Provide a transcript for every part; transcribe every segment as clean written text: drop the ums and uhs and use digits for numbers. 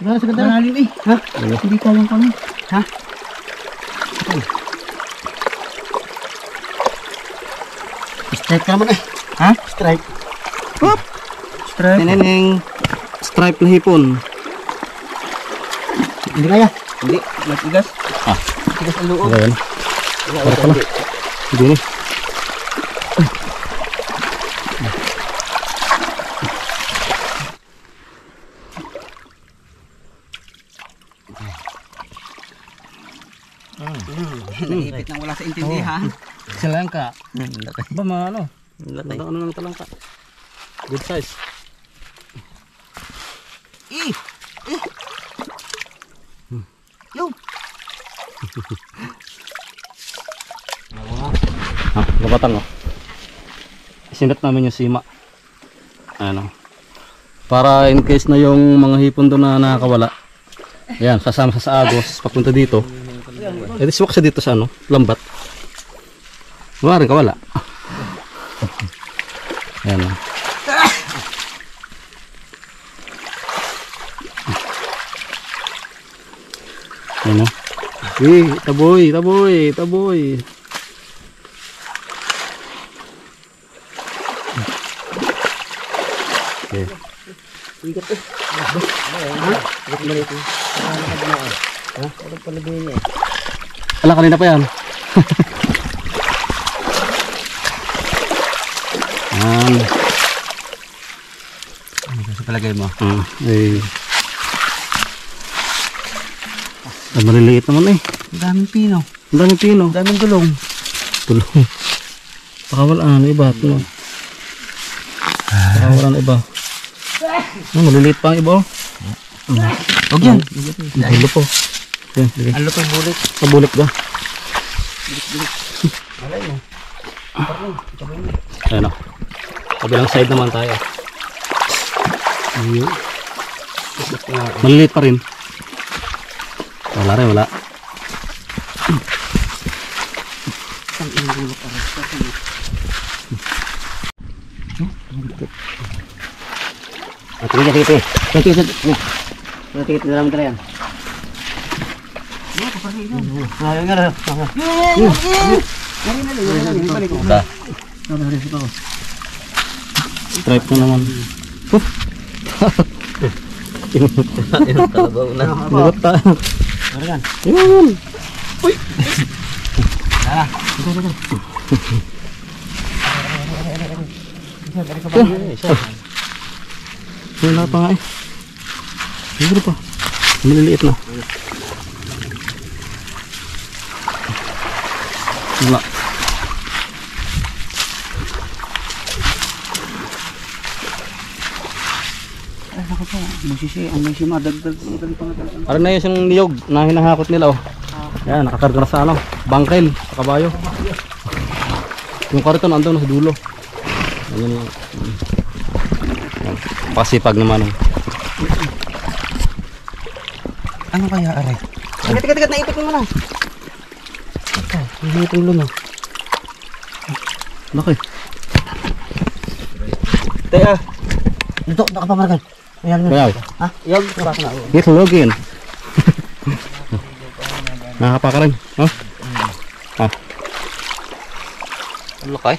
Sigara sa ganda. Malalim eh. Ha? Hindi ko alam kami. Ha? Strike ka naman eh. Ha? Strike. Hop! Strike. Neneng. Stripe na hipon. Hindi kaya. Hindi. Matigas. Tigas ang loob. Ayan. Para pala. Hindi na. Naipit nang wala sa intindihan. Talangka. Laki. Ba ano? Laki. Ano ng talangka? Good size. Yo. Kapatang oh. Sinat namin yung sima. Ano? Para in case na yung mga hipon doon na nakakawala. Ayan, sasama sa agos papunta dito. Eh, diswak siya dito sa ano, lambat. Wala rin kawala. Ayan oh. Ayan oh. Taboy, taboy, taboy. Okay. Igat eh. Igat maliit eh. Ha? Ano pala din eh? Ala, kanina pa yan. Yan. Ano sa palagay mo? Eh. Maliliit naman eh. Ang daming pino. Ang daming pino. Ang daming gulong. Tulong. Baka wala na iba. Baka wala na iba. Maliliit pa ang iba. Huwag yan. Halo po. Yan, sige. Ang lupang bulit. Pabulit ba? Malay mo. Ayan o. Kabilang side naman tayo. Ayun. Maliliit pa rin. Wala rin, wala. Ang inulok aras ka. Tingin dito eh. Tingin na namin tala yan. Ayaw nga lang. Stripe na naman. Ayun, kalabaw na. Lagot tayo. Yun. Uy. Wala pa nga eh. Wala pa. Maliliit na. Wala. Ay, ako pa. May si madagdag. Ano na yun yung niyog na hinahakot nila oh. Yan, nakakarga na sa ano, bangkel, sa kabayo. Yung kariton andun sa dulo. Ayan yung pasipag naman oh. Ano kaya aray? Tigat, naipit mo na. Hindi ito ulo na. Laki. Teka. Dito, nakapamargan. Ayan. Bayaw. Ha? Yog, baka na. Dito login. Nakapaka rin. Ha? Ha? Ang laki.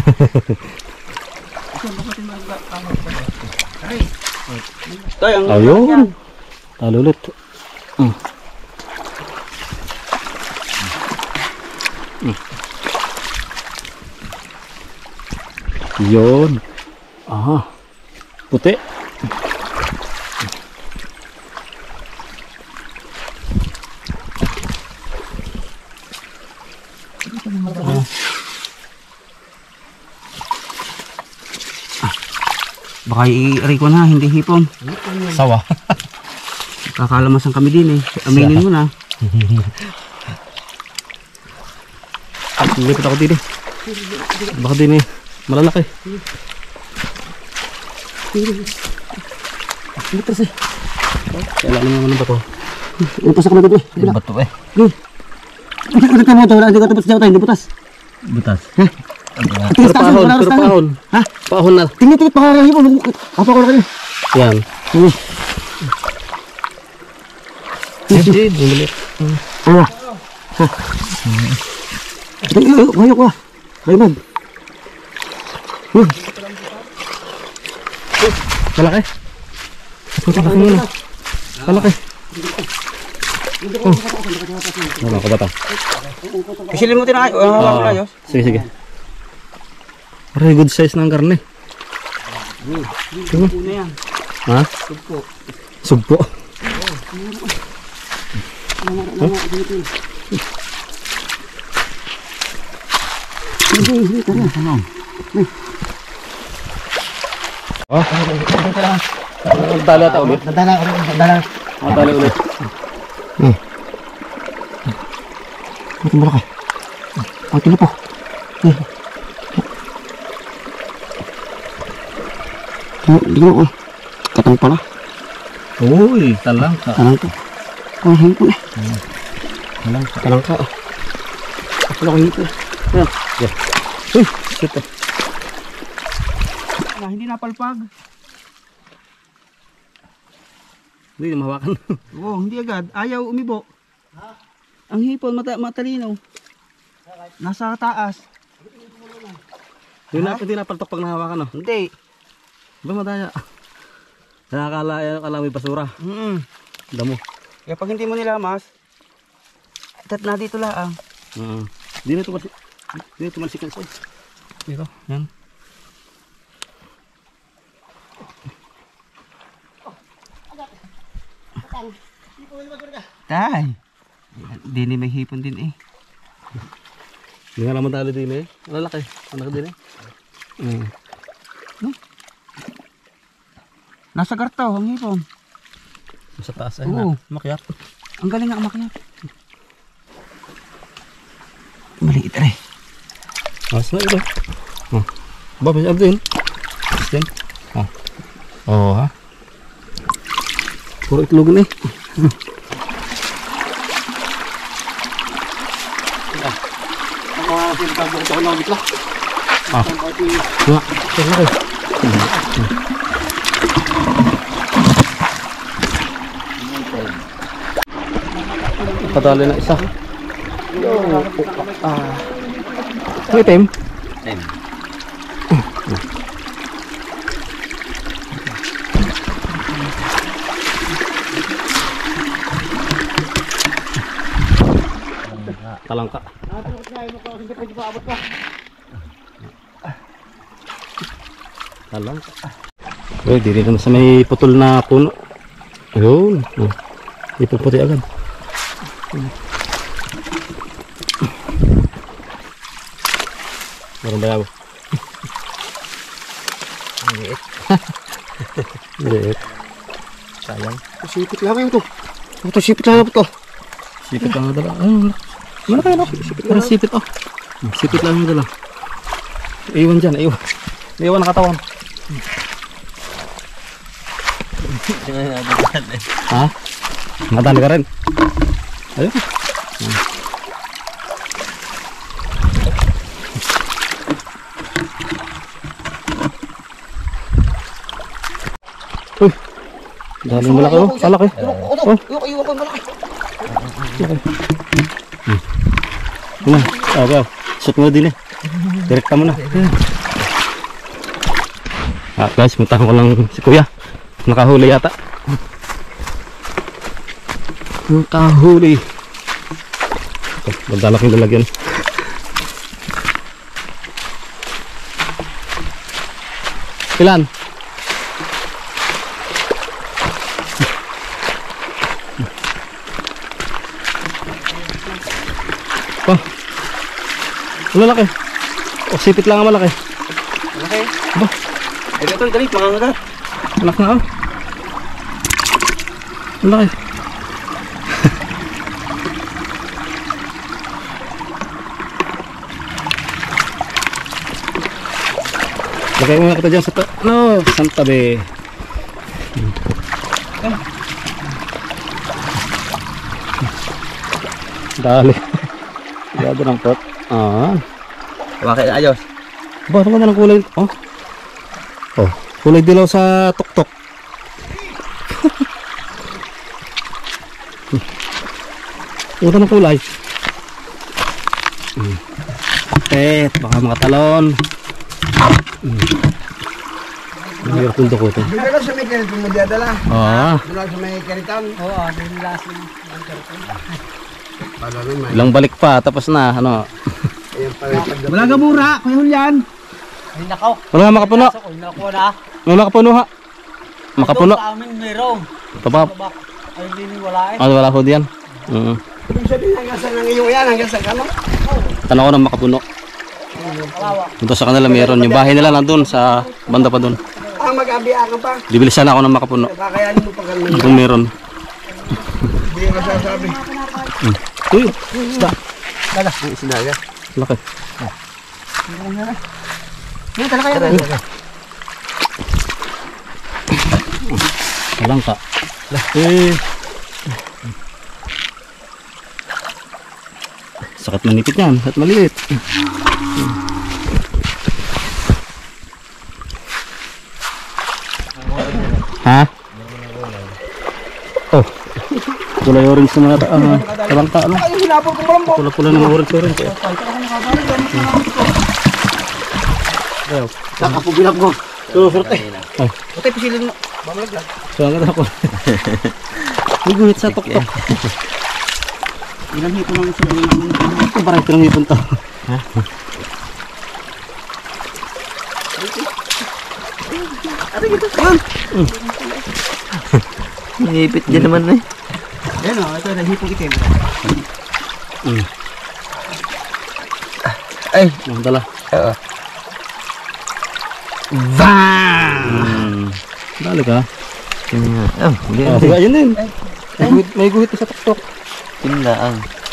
Ayun. Talo ulit. Yun. Aha. Puti. Baka i-aray ko na, hindi hipon. Sawa. Kakalamasan kami din eh. Aminin mo na. Lipit ako din eh. Baka din eh. Malalaki. Lipas eh. Kailan naman ang bato. Lipas ako na dito eh. Yung bato eh. Ulit ka mo ito. Hindi ka tapos dito tayo. Hindi butas. Butas. Pero pahon, pero pahon. Ha? Pahon na. Tingit-tingit pa kaya hipon. Apa ko na kayo. Yan. Hindi, maliit. Ah. Ngayon ko. Raymond. Malaki. Malaki muna. Malaki. Wala ka bata. Pisilin mo tinakay. Hawakan na ayos. Sige, sige. Very good size ng karne. Puno yan. Ha? Sugpo. Oh. Magdala ta ulit. Nadala. Magdala ulit. Ito malaki. Ito na po. Hindi mo. Katang pala. Uy, talang ka. Kanang ka. Oh, himpo eh. Talang ka. Kanang ka. Ako lang himpo eh. Yeah. Uy, shit eh. Hindi napalpag. Hindi mahawakan. Oo, hindi agad. Ayaw umibo. Ang hipon matalino. Nasa taas. Hindi na paltok pag nahawakan, no? Hindi. Ba madaya. Nakakala may basura. Damo. Kaya pag hindi mo nilamas, tat na dito lang. Di na tumalsik. Di na tumalsik na siya. Dito, yan. Tay. Hindi ni may hipon din eh. Hindi nga naman talo din eh. Ang lalaki. Anak din eh. Nasa garto ang hipon. Sa taas ay Oo. na. Makyat. Ang galing nga umakyat. Maliit rin. Mas na ito. Ba, may din. Yan. Oh, ha. Puro itlog ni. Nga. Laki. Padali na isa. May itim. Talangka. Talangka. Eh, dito naman sa may putol na puno. Ayun. Ipuputi agad. Meron ba yaw? Maliit. Liit. Sayang. Sipit lang yun to. Ito sipit lang ito. Sipit lang ang dala. Malaki na. Parang sipit oh. Sipit lang yung dala. Iwan dyan, iwan. Iwan na katawan. Ha? Nadali ka rin. Ayun. Uy. Daling malaki oh. Kalaki. Oh. Iwan ko malaki. Ano? Abaw. Shoot mo din eh. Direkta mo na. Guys, puntahan ko lang si kuya. Nakahuli yata. Nakahuli. Ito, magdalaking lalagyan. Ilan? Oh. Ang lalaki. O, sipit lang ang malaki. Malaki. Aba. Ito, dali, mangangagat. Anak na oh. Ang laki. Lagay mo na kita dyan sa tabi. Dali. Gado ng pot. Bakit ayos? Ba, ano ka na ng kulay? Oh, kulay dilaw sa tuktok. Punta ng kulay. Baka makatalon. Mahirap yung duko ito. Dito lang sa may kariton mo diadala. Oo. Dito lang sa may kariton. Oo, dito lang sa may kariton. Para naman. Ilang balik pa, tapos na, ano. Ayan pala. Wala ka mura, Kuya Julian. Ay nakaw. Wala nga makapuno. Nakuha na. May makapuno ha. Makapuno. Sa amin meron. Tabab. Ay hindi wala eh. Ano, wala ko diyan. Ibig sabihin hanggang sa nangiyo yan, hanggang sa kano. Tanong ko ng makapuno. Dito sa kanila meron. Yung bahay nila nandun sa banda pa dun. Ah, mag-abiya ka pa. Bibilisan ako ng makapuno. Kakayanin mo pa kami. Kung meron. Hindi yung masasabi. Uy, isda. Dala. Isda ka. Laki. Hindi, dala kayo. Walang ka. Sakit manipit yan. Sakit maliit. Ha? Oh. Kulay orange na mga talangka. Ano? Ay, hinapon ko malambo. Pula-pula ng orange. Nakapugilap ko. Susurte. Oh. Patay pisilin mo. Bamalaglag. Suwangan ako. Naguhit sa tuktok. Ilang hipon lang sila. Ito parang ito ng hipon to. Ha? Ano ito? Yan. Nangipit dyan naman eh. Yan o, ito na hipong itim. Ay. Nandala. Oo. Bang! Dali ka. Oh, Sige, ayun din. May guhit sa tuktok. Tindaang.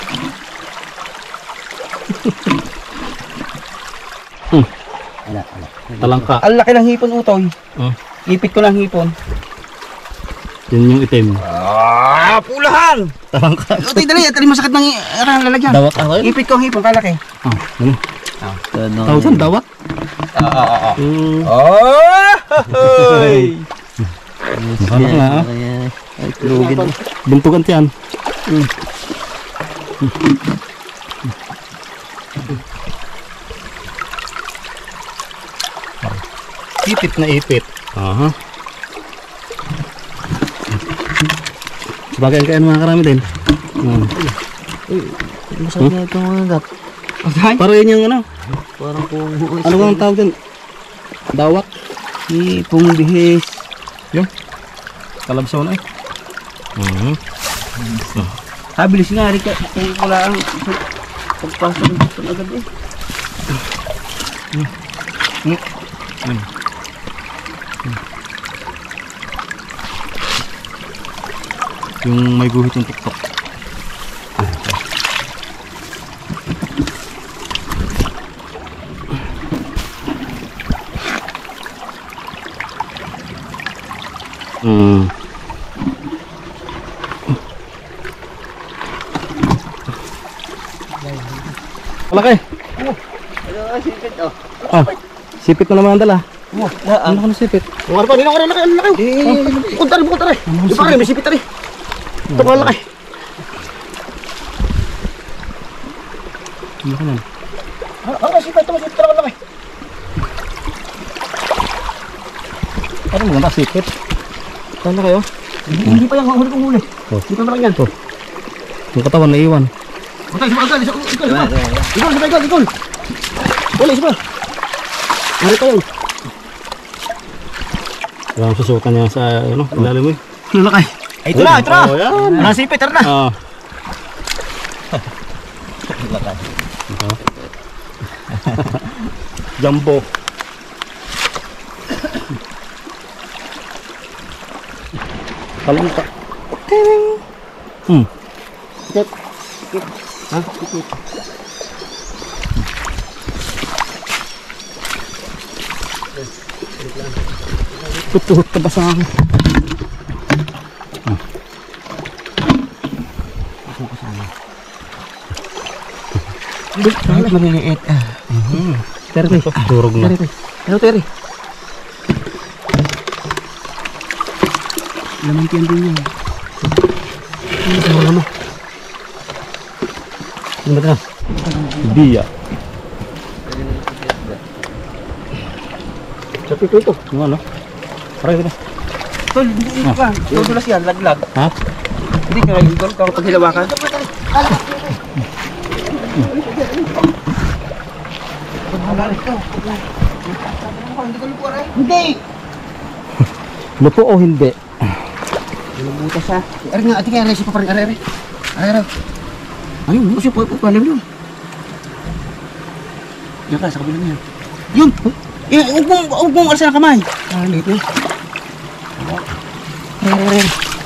Talangka. Ang laki ng hipon utoy. Ipit ko ng hipon. Yun yung itim. Ah, pulahan! Talangka. Utoy, dali. Dali masakit ng lalagyan. Dawat ako yun. Ipit ko ang hipon, kalaki. Ano? Tawag dawat? Hoy! Ano nga ah? Ay, tulugin. Buntugan tiyan. Ipit na ipit. Aha. Sabagay kayo mga karami din. Masakit na itong mga gat. Para yun yung ano? Parang kung Ano bang tawag din? Dawat? hipong bihis. Yung? Kalabsaw na eh. Habilis nga, Rika. Kung wala ang pagpasok dito na agad eh. Yung may guhit yung tuktok. Malaki. Sipit oh. Sipit na naman ang dala. Ano ka na sipit? Ano pa, nila ko rin laki, ano laki. Punta rin. Di pa rin, may sipit rin. Ito ko laki. Ano ka nan? Ano sipit, ito masipit talaga laki. Ano maganda sipit? Saan na kayo? Hindi pa yung huli kong huli. Hindi pa malaki yan. Yung katawan na iwan. Butay, ikol. Wala, isa pa. Ano pa yun? Wala ang susukan niya sa ano, ilalim mo eh. Lulakay. Ay, ito na. Oh, yan. Wala sipit, tara na. Ah. Jumbo. Kalungka. Sikit. Ha? Sikit. Tuhot ka ba sa akin? Kahit maliliit. Terry, durog na. Ano, Terry? Laman ko yan din yan. Ano mo? Ano ba ito? Biya. Sa pito ito. Ano ano? Aray ko na. Tol, hindi ka. Tudulas yan, laglag. Ha? Hindi ka ngayon, tol. Kapag hilawakan. Hindi! Lupo o hindi? Nabutas siya. Ari nga, ati kaya aray siya pa rin. Aray. Ayun, bukas siya po. Palim yun. Yan ka, sa kabila niya. Yun! Huwag mong alsa ng kamay. Liit na. Aray.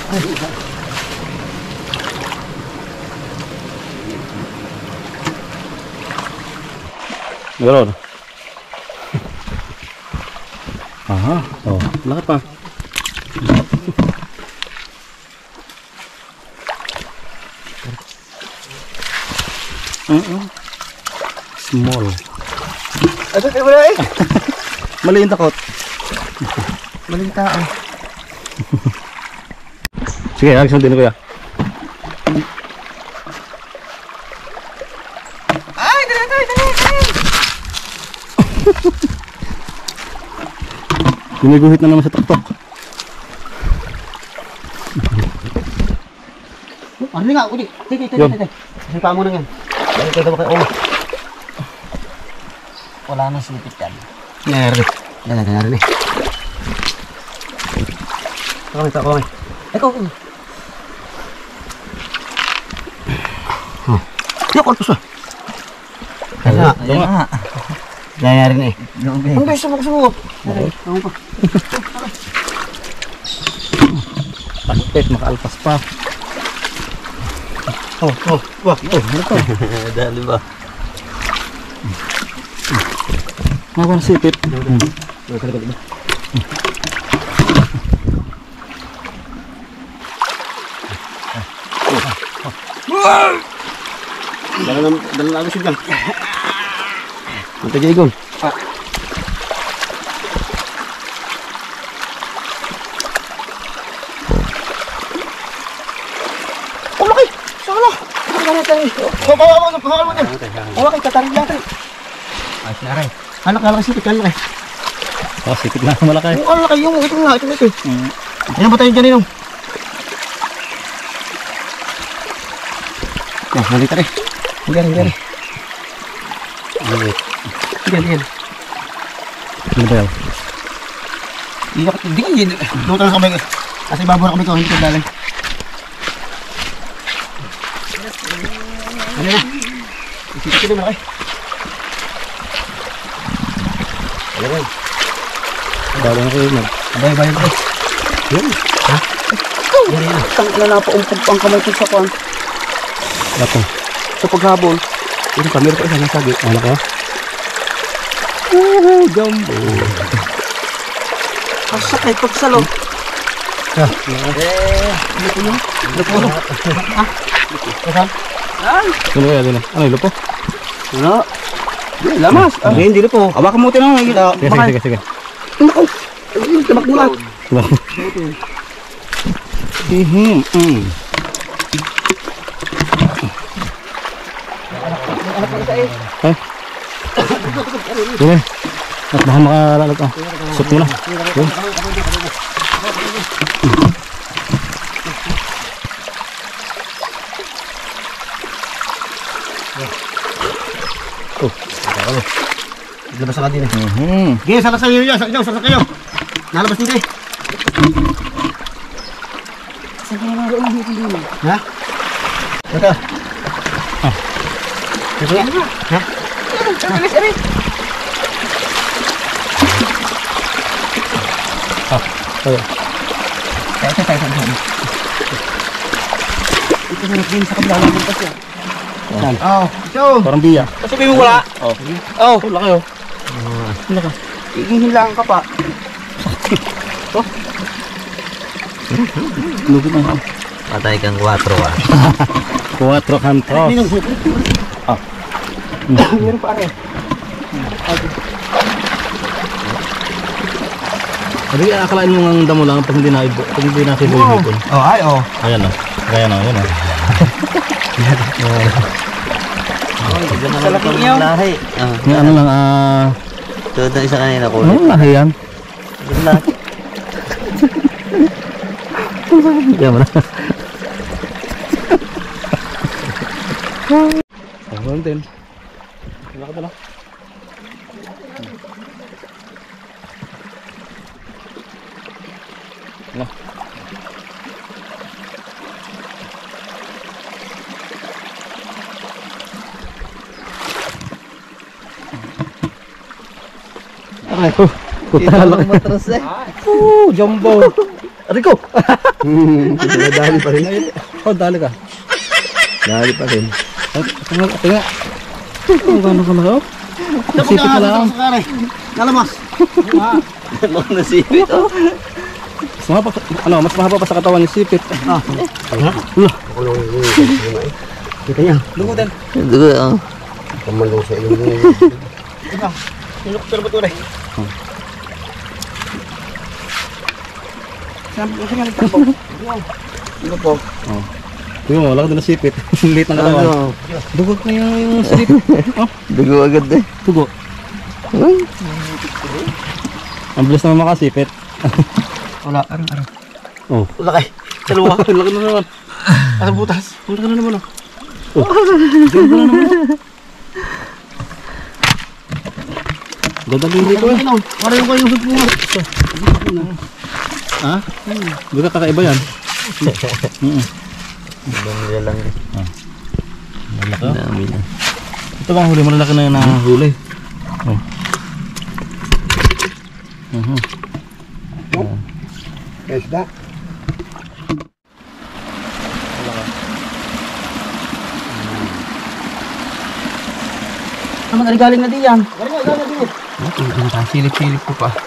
Gano'n. Aha. Oh, lakad pa. Small. Ito, wala eh. Mali yung takot. Maling tao. Sige, agos din kuya. Ay, dali. Gumiguhit na naman sa tuktok. Ano nga, uli. Titi. Sipa mo na yan. Ito ba kayo? Wala nang sipit yan. Nangyari. Nangyari. Kamay. Ikaw. Yung korpus ba? Ayun nga. Nangyari na eh. Ang beso mo gusto mo. Takpit, makaalpas pa. Wah. Ano to? Dali ba? Mga sipit. Dala na agos yun lang. Matagay gol. Oh, laki! Sala! Bawa mo dyan. Oh, laki, tatarin lang tayo. Ay, sinari. Alak, sipit, alak. Oh, sipit na malaki. Oh, alak, ito nga. Ano ba tayo dyan, Ninong? Nah, malita rin. Hindi. Hindi. Ano ba yan? Hindi. Luto na kami. Kasi bago na kami ito, hindi ko dalang. Ano na? Isipin ko na malaki. Alaway. Dalo na kayo mag. Bayan ko. Yun. Ha? Yan na. Tangka na paumpag ang kamay ko sa kwan. Lato. Sa paghabol. Ito pa, meron pa isa nasagi. Ano ka? Jumbo. Ang sakay pagsalo. Ha? Lupo. Ha? Kasan? Ay! Ano kaya din? Ano yung lupo? Ano? Lamas. Hindi lupo. Hawakan mo ito na. Sige. Nako. Tabak mo na. Ay. Sige. At baka makalalag ka. Sut mo na. Yun. Labas ka din eh. Sige, salak sa'yo yan. Salak kayo. Nalabas dito eh. Ha? Ito. Ito yan. Ha? Alis. Tayo. Tayo. Ito na rin sa kabila ng kasi. Saan? Ito. Parang biya. Sabi mo wala. Laki oh. Ano ka? Ihihilangan ka pa. Lugit na. Patay kang 4 ah. 4 kantos. Meron pa rin. Sabi, akalain mo ang damo lang pag hindi na sibo yung hipon. Ay. Ayan o. Ayan o. Sa laki niyo. Lahi. Yung ano lang, Tulad ng isa kanina ko. ano lahi yan? Lahi. Yan mo na. Ayun din. Wala ka dala. Wala. Ay, puta laki. Matras eh. Jumbo. Rico. Dali pa rin. Oh, dali ka. Dali pa rin. Tinga. Gano'n ka na, oh? Sipit na lang. Nalamas. Ano na sipit oh. Mas mahaba pa sa katawan yung sipit. Kita niya. Lungo din. Dugo oh. Kamalong sa ilong niya. Ilok pero ba't uray? Ano po? Tingnan mo, wala ka din na sipit. Liit ng katawan. Dugot na yung sipit. Dugo agad eh. Tugo. Ang bilis naman makasipit. Wala, arang. Oh. Laki. Dalawa. Laki na naman. Asang butas. Laki na naman, oh. Diyan ka na naman, oh. Dadalili ko eh. Para yung kayo yung bunga. Ha? Hindi ka kakaiba yan. Bumili lang eh. Malaki. Dami na. Ito bang huli? Malalaki na yung nahuli. Oh. Esda. Naman galing na di yan. Galing na di. Silip-silip ko pa.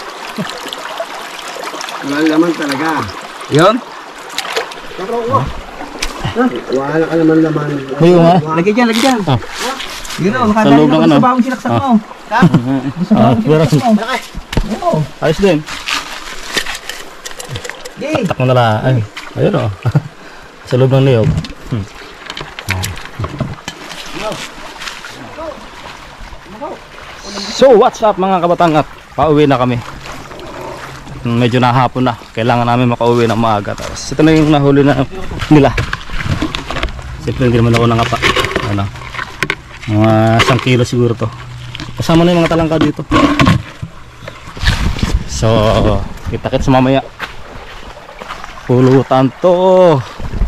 Wala naman talaga. Yun? Wala ka naman naman. Ayun ha? Lagi dyan, lagi dyan. Ah. Yun o, Sa loob ng ano? Sa bagong sinaksak mo. Sa bagong pero sinaksak mo. Malaki. Oo. ayos din. Di. Tak mo na lang. Ay, ayun o. Sa loob ng niyog. So what's up mga kabatangat? Pauwi na kami. Medyo nahapon na. Kailangan namin makauwi ng maaga. Tapos ito na yung nahuli na nila. Siyempre hindi naman ako nangapa. Ano? Mga 1 kilo siguro to. Kasama na yung mga talangka dito. So kita-kits mamaya. Pulutan to.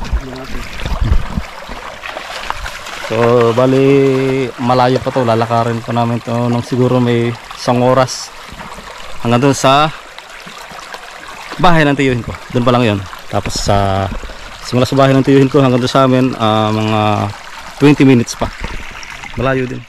So bali malayo pa to, lalakarin pa namin to nung siguro may 1 oras hanggang doon sa bahay ng tiyuhin ko. Doon pa lang yun. Tapos simula sa bahay ng tiyuhin ko hanggang doon sa amin mga 20 minutes pa. Malayo din.